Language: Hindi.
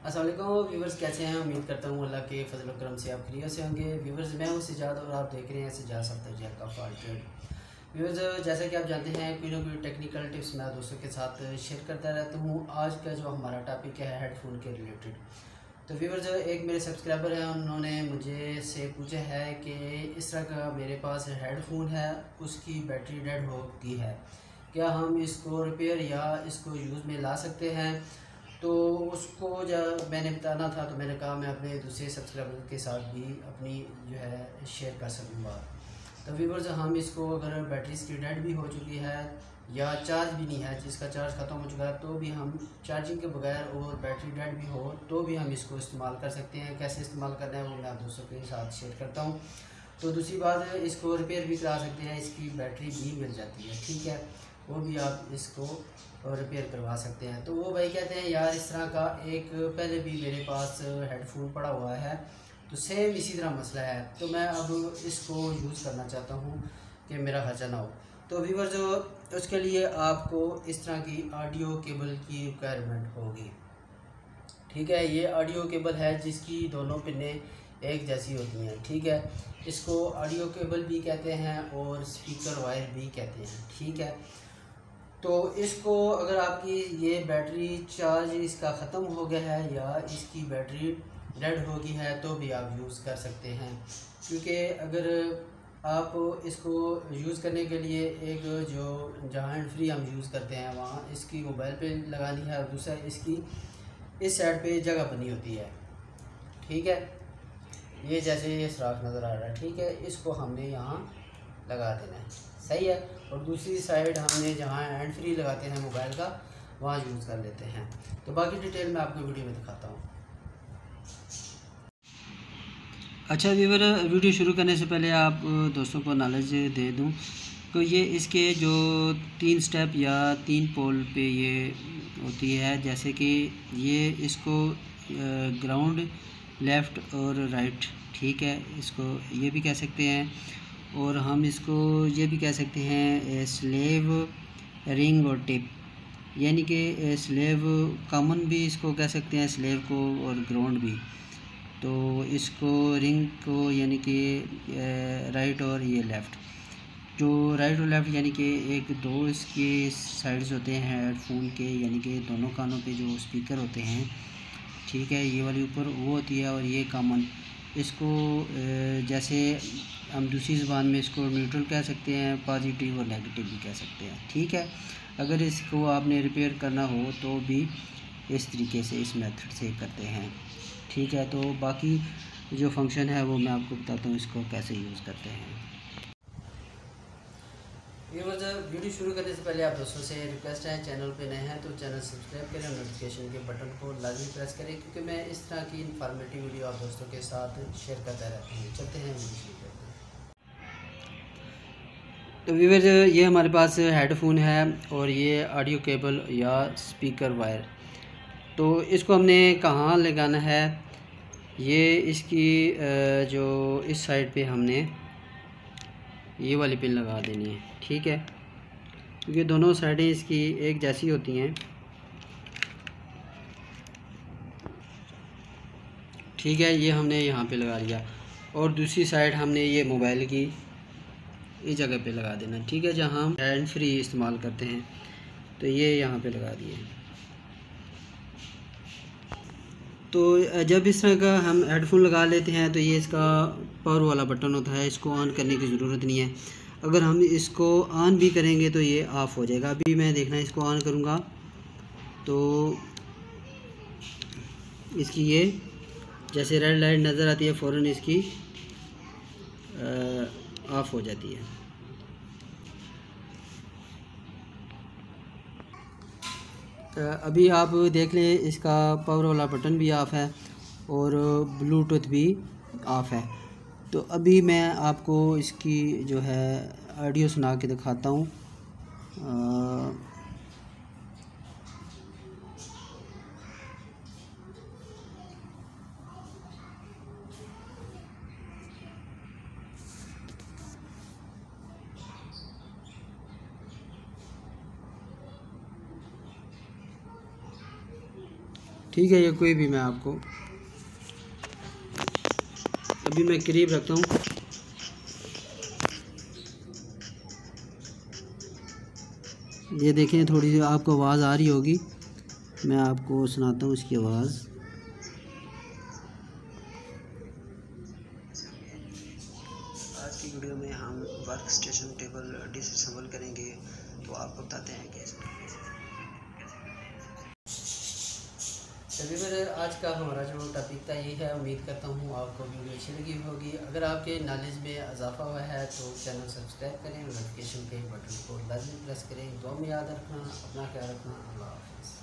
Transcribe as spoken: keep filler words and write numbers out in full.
अस्सलाम वालेकुम व्यूवर्स, कैसे हैं? उम्मीद करता हूँ अल्लाह के फजल और करम से आप खैरियत से होंगे। व्यूवर्स, मैं हूँ सिजाद और आप देख रहे हैं सिजाद सफ्तार का फाल्ट ट्रेड। व्यूवर्स, जैसा कि आप जानते हैं कोई ना कोई टेक्निकल टिप्स मैं दोस्तों के साथ शेयर करता रहता हूँ। आज का जो हमारा टॉपिक है हेडफोन के रिलेटेड। तो व्यूवर्स, एक मेरे सब्सक्राइबर हैं, उन्होंने मुझे से पूछा है कि इस तरह का मेरे पास हेडफोन है, उसकी बैटरी डेड हो गई है, क्या हम इसको रिपेयर या इसको यूज़ में ला सकते हैं? तो उसको जब मैंने बताना था तो मैंने कहा मैं अपने दूसरे सब्सक्राइबर के साथ भी अपनी जो है शेयर कर सकूँगा। तो व्यूवर्स, हम इसको अगर बैटरी इसकी डेड भी हो चुकी है या चार्ज भी नहीं है, जिसका चार्ज ख़त्म हो चुका है, तो भी हम चार्जिंग के बगैर और बैटरी डेड भी हो तो भी हम इसको इस्तेमाल कर सकते हैं। कैसे इस्तेमाल करना है वो मैं आप दोस्तों के साथ शेयर करता हूँ। तो दूसरी बात, इसको रिपेयर भी करा सकते हैं, इसकी बैटरी भी मिल जाती है, ठीक है, वो भी आप इसको रिपेयर करवा सकते हैं। तो वो भाई कहते हैं यार इस तरह का एक पहले भी मेरे पास हेडफोन पड़ा हुआ है, तो सेम इसी तरह मसला है, तो मैं अब इसको यूज़ करना चाहता हूँ कि मेरा खर्चा ना हो। तो व्यूअर्स, जो उसके लिए आपको इस तरह की ऑडियो केबल की रिक्वायरमेंट होगी, ठीक है। ये ऑडियो केबल है जिसकी दोनों पिने एक जैसी होती हैं, ठीक है। इसको ऑडियो केबल भी कहते हैं और स्पीकर वायर भी कहते हैं, ठीक है। तो इसको अगर आपकी ये बैटरी चार्ज इसका ख़त्म हो गया है या इसकी बैटरी डेड हो गई है तो भी आप यूज़ कर सकते हैं, क्योंकि अगर आप इसको यूज़ करने के लिए एक जो जहाँ हैंड फ्री हम यूज़ करते हैं वहाँ इसकी मोबाइल पे लगानी है और दूसरा इसकी इस साइड पे जगह बनी होती है, ठीक है। ये जैसे ये सुराख नज़र आ रहा है, ठीक है, इसको हमने यहाँ लगा देना है, सही है। और दूसरी साइड हमने जहाँ हैंड फ्री लगाते हैं मोबाइल का वहाँ यूज़ कर लेते हैं। तो बाकी डिटेल मैं आपको वीडियो में दिखाता हूँ। अच्छा व्यूअर, वीडियो शुरू करने से पहले आप दोस्तों को नॉलेज दे दूँ तो ये इसके जो तीन स्टेप या तीन पोल पे ये होती है, जैसे कि ये इसको ग्राउंड, लेफ़्ट और राइट, ठीक है, इसको ये भी कह सकते हैं। और हम इसको ये भी कह सकते हैं स्लेव, रिंग और टिप, यानी कि स्लेव कॉमन भी इसको कह सकते हैं, स्लेव को, और ग्राउंड भी। तो इसको रिंग को यानी कि राइट और ये लेफ़्ट, जो राइट और लेफ़्ट यानी कि एक दो इसके साइड्स होते हैं हेडफोन के, यानी कि दोनों कानों पे जो स्पीकर होते हैं, ठीक है, ये वाली ऊपर वो होती है और ये कॉमन। इसको जैसे हम दूसरी ज़बान में इसको न्यूट्रल कह सकते हैं, पॉजिटिव और नेगेटिव भी कह सकते हैं, ठीक है। अगर इसको आपने रिपेयर करना हो तो भी इस तरीके से इस मेथड से करते हैं, ठीक है। तो बाकी जो फंक्शन है वो मैं आपको बताता हूँ इसको कैसे यूज़ करते हैं। व्यूअर्स, वीडियो शुरू करने से पहले आप दोस्तों से रिक्वेस्ट है, चैनल पे नए हैं तो चैनल सब्सक्राइब करें और नोटिफिकेशन के बटन को लाजमी प्रेस करें, क्योंकि मैं इस तरह की इन्फॉर्मेटिव वीडियो आप दोस्तों के साथ शेयर करता रहता हूँ। चलते हैं वीडियो शुरू करते हैं। तो व्यूअर्स, ये हमारे पास हेडफोन है और ये ऑडियो केबल या स्पीकर वायर। तो इसको हमने कहाँ लगाना है, ये इसकी जो इस साइड पे हमने ये वाली पिन लगा देनी है, ठीक है, क्योंकि दोनों साइडें इसकी एक जैसी होती हैं, ठीक है। ये हमने यहाँ पे लगा लिया और दूसरी साइड हमने ये मोबाइल की इस जगह पे लगा देना, ठीक है, जहाँ हम हैंड फ्री इस्तेमाल करते हैं, तो ये यहाँ पे लगा दिए। तो जब इस तरह का हम हेडफोन लगा लेते हैं तो ये इसका पावर वाला बटन होता है, इसको ऑन करने की ज़रूरत नहीं है। अगर हम इसको ऑन भी करेंगे तो ये ऑफ़ हो जाएगा। अभी मैं देखना इसको ऑन करूँगा तो इसकी ये जैसे रेड लाइट नज़र आती है फ़ौरन इसकी ऑफ़ हो जाती है। अभी आप देख लें इसका पावर वाला बटन भी ऑफ़ है और ब्लूटूथ भी ऑफ़ है। तो अभी मैं आपको इसकी जो है ऑडियो सुना के दिखाता हूँ। ठीक है। ये कोई भी मैं आपको अभी मैं करीब रखता हूँ। ये देखें, थोड़ी सी आपको आवाज़ आ रही होगी, मैं आपको सुनाता हूँ इसकी आवाज़। आज की वीडियो में हम वर्क स्टेशन टेबल डिसअसेंबल करेंगे, तो आपको बताते हैं कैसे। चलिए फिर आज का हमारा जो टॉपिक था ये है। उम्मीद करता हूँ आपको वीडियो अच्छी लगी होगी। अगर आपके नॉलेज में इजाफा हुआ है तो चैनल सब्सक्राइब करें, नोटिफिकेशन के बटन को लाजमी प्रेस करें। दुआ में याद रखना, अपना ख्याल रखना। अल्लाह हाफ़िज़।